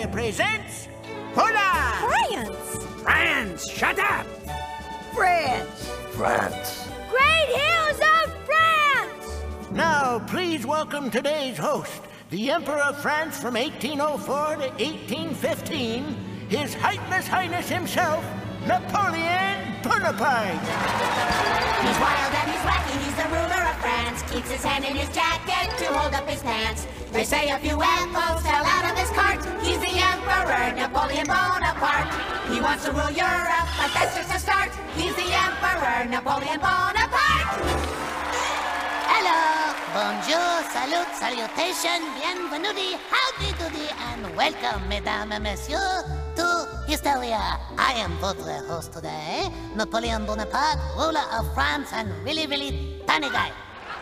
Histeria presents... Hola! France! France! Shut up! France! France. Great Hills of France! Now, please welcome today's host, the Emperor of France from 1804 to 1815, His Heightless Highness himself, Napoleon Bonaparte. He's wild and he's wacky, he's the ruler of France. Keeps his hand in his jacket to hold up his pants. They say a few apples fell out of his cart. He's the Emperor, Napoleon Bonaparte. He wants to rule Europe, but that's just a start. He's the Emperor, Napoleon Bonaparte. Hello, bonjour, salut, salutation, bienvenue, howdy doody, and welcome, mesdames et messieurs, to Histeria. I am votre host today, Napoleon Bonaparte, ruler of France and really funny guy.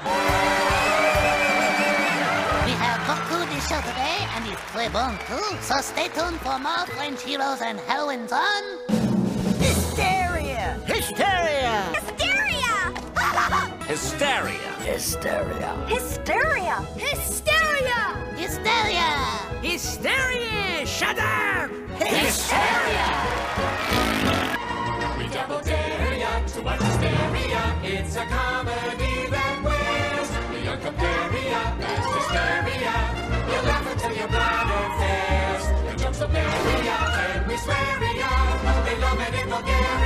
We have beaucoup de show today, and it's très bon too, so stay tuned for more French heroes and heroines on... Hysteria! Hysteria! Hysteria! Hysteria. Hysteria. Hysteria! Hysteria! Hysteria! Hysteria! Shut up! Hysteria! We double dare ya to watch Hysteria. It's a comedy that wears the young Comparia, that's Hysteria. You'll laugh until your bladder fails. The jokes will bury ya, and we swear ya. They love it in Bulgaria.